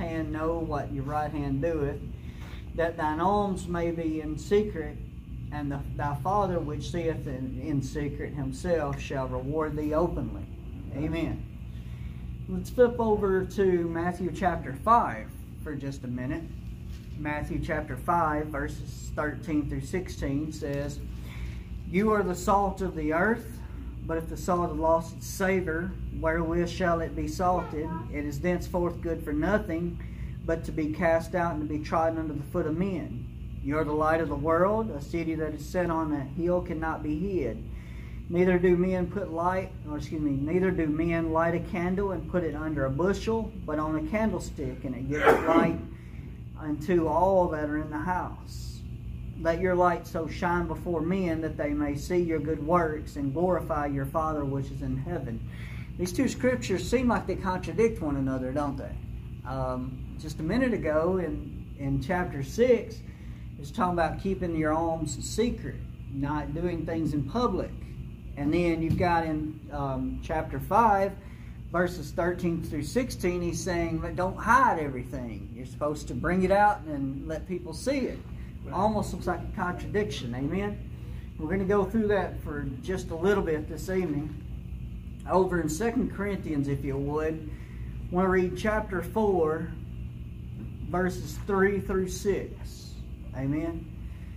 hand know what your right hand doeth, that thine alms may be in secret, and thy Father which seeth in secret himself shall reward thee openly. Amen. Let's flip over to Matthew chapter 5 for just a minute. Matthew chapter 5 verses 13 through 16 says, You are the salt of the earth, but if the salt have lost its savour, wherewith shall it be salted? It is thenceforth good for nothing, but to be cast out and to be trodden under the foot of men. You are the light of the world. A city that is set on a hill cannot be hid. Neither do men neither do men light a candle and put it under a bushel, but on a candlestick, and it giveth light unto all that are in the house. Let your light so shine before men that they may see your good works and glorify your Father which is in heaven. These two scriptures seem like they contradict one another, don't they? Just a minute ago in chapter 6, it's talking about keeping your alms secret, not doing things in public. And then you've got in chapter 5, verses 13 through 16, he's saying, but don't hide everything. You're supposed to bring it out and let people see it. Almost looks like a contradiction. Amen? We're going to go through that for just a little bit this evening. Over in 2 Corinthians, if you would, I want to read chapter 4, verses 3 through 6. Amen?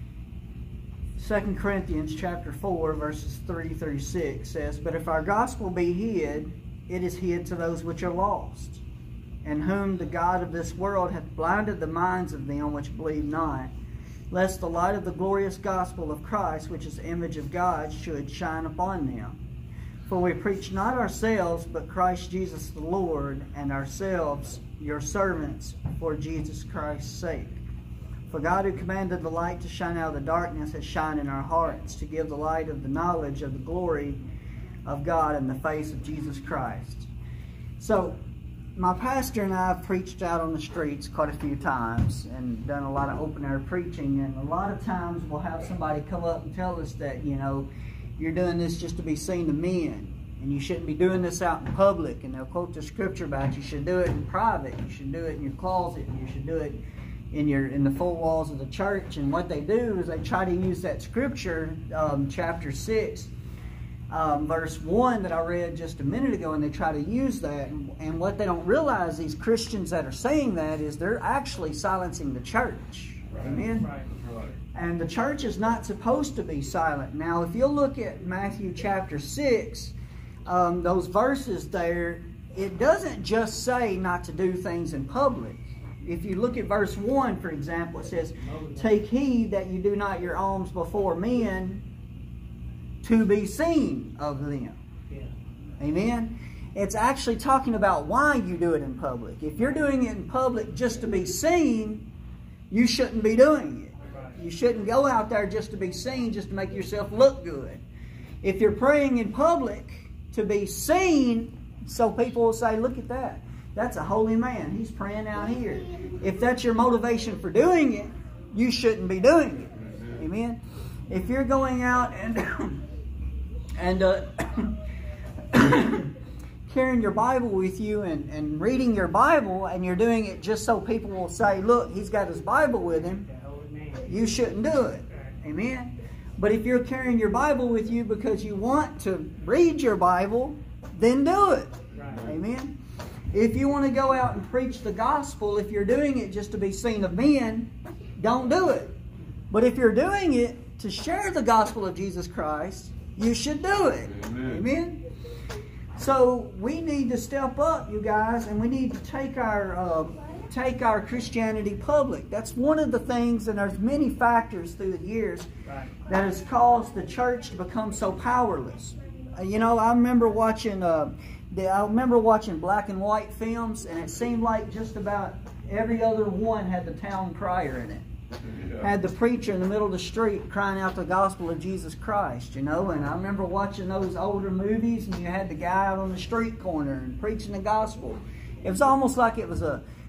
2 Corinthians chapter 4, verses 3 through 6 says, But if our gospel be hid, it is hid to those which are lost, in whom the God of this world hath blinded the minds of them which believe not, lest the light of the glorious gospel of Christ, which is the image of God, should shine upon them. For we preach not ourselves, but Christ Jesus the Lord, and ourselves your servants for Jesus Christ's sake. For God, who commanded the light to shine out of the darkness, has shined in our hearts, to give the light of the knowledge of the glory of God in the face of Jesus Christ. So, my pastor and I have preached out on the streets quite a few times and done a lot of open-air preaching, and a lot of times we'll have somebody come up and tell us that, you know, you're doing this just to be seen to men, and you shouldn't be doing this out in public, and they'll quote the scripture about you should do it in private, you should do it in your closet, and you should do it in the four walls of the church. And what they do is they try to use that scripture, chapter 6, verse 1 that I read just a minute ago, and they try to use that. And what they don't realize, these Christians that are saying that, is they're actually silencing the church. Right. Amen? Right. And the church is not supposed to be silent. Now, if you'll look at Matthew chapter 6, those verses there, it doesn't just say not to do things in public. If you look at verse 1, for example, it says, Take heed that you do not your alms before men to be seen of them. Yeah. Amen? It's actually talking about why you do it in public. If you're doing it in public just to be seen, you shouldn't be doing it. You shouldn't go out there just to be seen, just to make yourself look good. If you're praying in public to be seen, so people will say, look at that. That's a holy man. He's praying out here. If that's your motivation for doing it, you shouldn't be doing it. Amen? If you're going out and carrying your Bible with you and reading your Bible, and you're doing it just so people will say, look, he's got his Bible with him, you shouldn't do it. Amen? But if you're carrying your Bible with you because you want to read your Bible, then do it. Amen? If you want to go out and preach the gospel, if you're doing it just to be seen of men, don't do it. But if you're doing it to share the gospel of Jesus Christ, you should do it. Amen? Amen? So we need to step up, you guys, and we need to take our Christianity public. That's one of the things, and there's many factors through the years that has caused the church to become so powerless. You know, I remember watching black and white films, and it seemed like just about every other one had the town crier in it. Yeah. Had the preacher in the middle of the street crying out the gospel of Jesus Christ, you know. And I remember watching those older movies, and you had the guy out on the street corner and preaching the gospel. It was almost like it was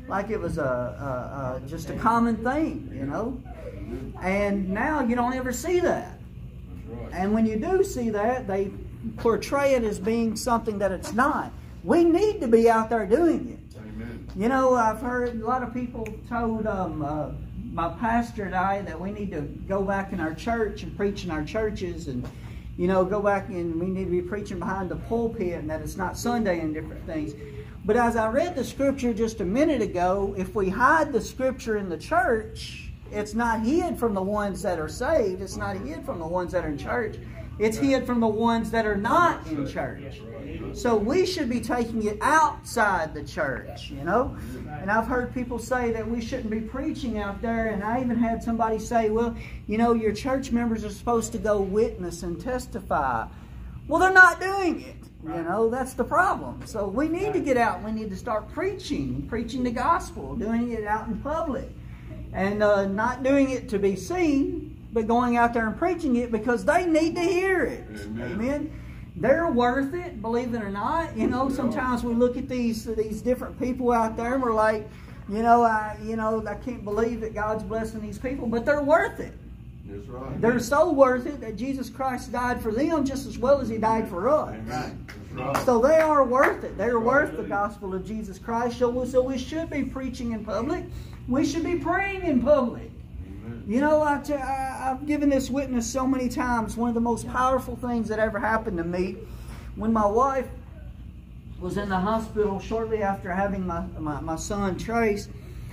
just a common thing, you know. And now you don't ever see that. And when you do see that, they portray it as being something that it's not. We need to be out there doing it. Amen. You know, I've heard a lot of people told my pastor and I that we need to go back in our church and preach in our churches, and you know, go back and we need to be preaching behind the pulpit, and that it's not Sunday and different things. But as I read the scripture just a minute ago, if we hide the scripture in the church, it's not hid from the ones that are saved. It's not hid from the ones that are in church. It's hid from the ones that are not in church. So we should be taking it outside the church, you know. And I've heard people say that we shouldn't be preaching out there. And I even had somebody say, well, you know, your church members are supposed to go witness and testify. Well, they're not doing it. You know, that's the problem. So we need to get out. We need to start preaching the gospel, doing it out in public. And not doing it to be seen, but going out there and preaching it because they need to hear it. Amen. Amen. They're worth it, believe it or not. You know, sometimes we look at these different people out there and we're like, I can't believe that God's blessing these people, but they're worth it. That's right. They're so worth it that Jesus Christ died for them just as well as He died for us. Amen. Right. So they are worth it. They're worth the gospel of Jesus Christ. So we should be preaching in public. We should be praying in public. Amen. You know, I've given this witness so many times. One of the most powerful things that ever happened to me, when my wife was in the hospital shortly after having my son Trace,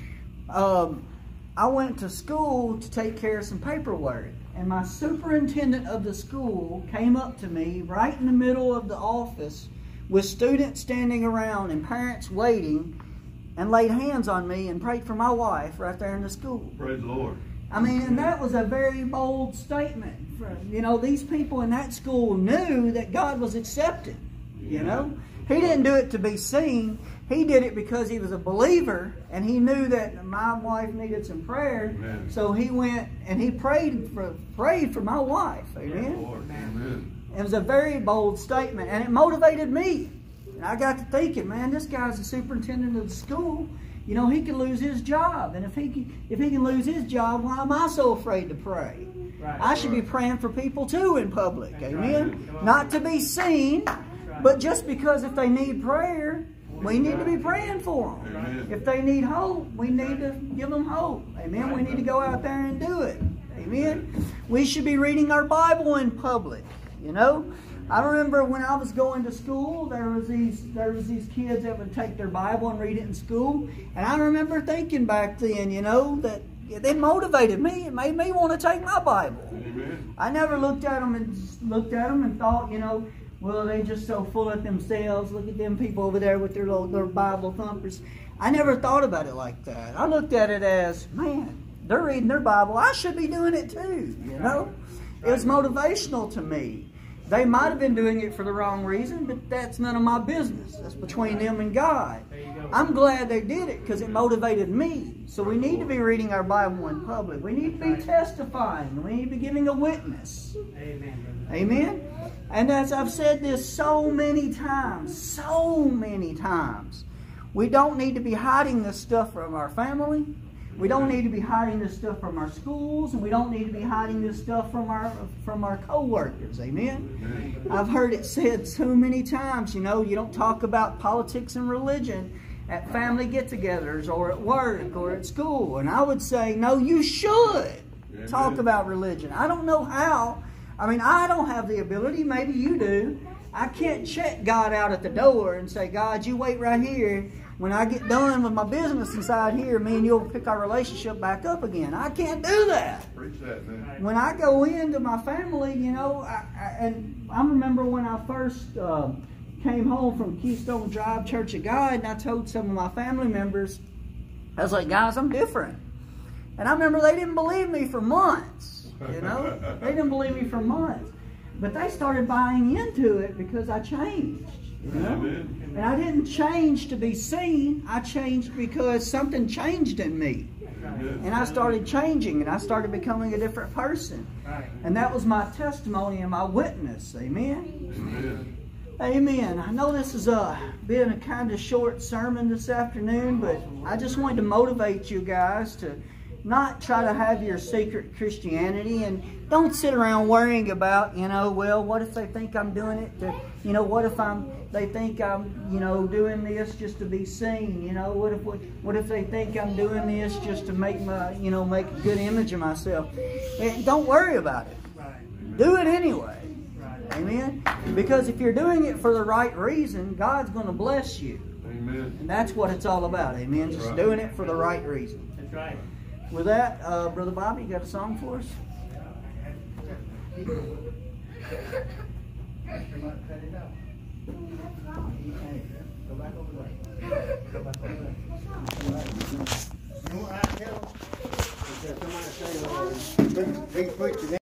I went to school to take care of some paperwork. And my superintendent of the school came up to me right in the middle of the office with students standing around and parents waiting, and laid hands on me and prayed for my wife right there in the school. Praise the Lord. I mean, and that was a very bold statement. You know, these people in that school knew that God was accepted. You know, He didn't do it to be seen. He did it because he was a believer, and he knew that my wife needed some prayer. Amen. So he went and he prayed for my wife. Amen. Amen. It was a very bold statement, and it motivated me. And I got to thinking, man, this guy's the superintendent of the school. You know, he could lose his job, and if he can lose his job, why am I so afraid to pray? Right. I should be praying for people too in public. Amen. Right. Not to be seen, but just because if they need prayer, we need to be praying for them. Amen. If they need hope, we need to give them hope. Amen. We need to go out there and do it. Amen. We should be reading our Bible in public. You know, I remember when I was going to school, there was these kids that would take their Bible and read it in school, and I remember thinking back then, you know, that it motivated me. It made me want to take my Bible. Amen. I never looked at them and thought, you know, well, they just so full of themselves. Look at them people over there with their Bible thumpers. I never thought about it like that. I looked at it as, man, they're reading their Bible. I should be doing it too, you know. It was motivational to me. They might have been doing it for the wrong reason, but that's none of my business. That's between them and God. I'm glad they did it because it motivated me. So we need to be reading our Bible in public. We need to be testifying. We need to be giving a witness. Amen. Amen. And as I've said this so many times, we don't need to be hiding this stuff from our family. We don't need to be hiding this stuff from our schools, and we don't need to be hiding this stuff from our co-workers. Amen? I've heard it said so many times, you know, you don't talk about politics and religion at family get-togethers or at work or at school. And I would say, no, you should talk about religion. I don't know how. I mean, I don't have the ability. Maybe you do. I can't check God out at the door and say, God, you wait right here. When I get done with my business inside here, me and you'll pick our relationship back up again. I can't do that. Preach that, man. When I go into my family, you know, I remember when I first came home from Keystone Drive Church of God, and I told some of my family members, I was like, guys, I'm different. And I remember they didn't believe me for months, you know. They didn't believe me for months. But they started buying into it because I changed, you know. Amen. And I didn't change to be seen. I changed because something changed in me. Amen. And I started changing, and I started becoming a different person. Right. And that was my testimony and my witness. Amen? Amen. Amen. I know this has been a kind of short sermon this afternoon, but I just wanted to motivate you guys to not try to have your secret Christianity, and don't sit around worrying about, you know, well, what if they think I'm doing it You know, what if they think I'm, you know, doing this just to be seen? You know, what if they think I'm doing this just to make make a good image of myself? Don't worry about it. Do it anyway. Amen. Because if you're doing it for the right reason, God's going to bless you. Amen. And that's what it's all about. Amen. Just doing it for the right reason. That's right. With that, Brother Bobby, you got a song for us? You know what I tell them? Somebody say,